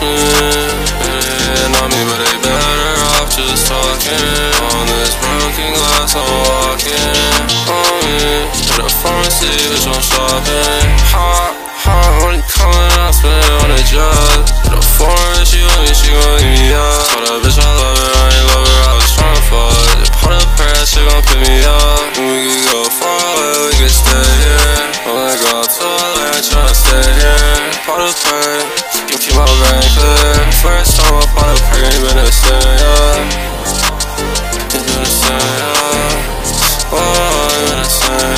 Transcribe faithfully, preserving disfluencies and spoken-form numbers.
me. Hating on me, but they better off just talking. On this broken glass, I'm walking. On me, to the pharmacy, bitch, I'm shopping. Hot, hot, money coming, I spend it on a job. To the foreign, she with me, she gon' leave me out. Told that bitch I love her, I ain't love her, I was tryna fuck. Just put a pair, she gon' pick me up. And we could go far away, we could stay here. Wanna go out to L A, tryna stay here. Put a pair, you keep my brain clear. First time I put a pair, ain't been the same, yeah. Ain't been the same, yeah. Oh, ain't been the same.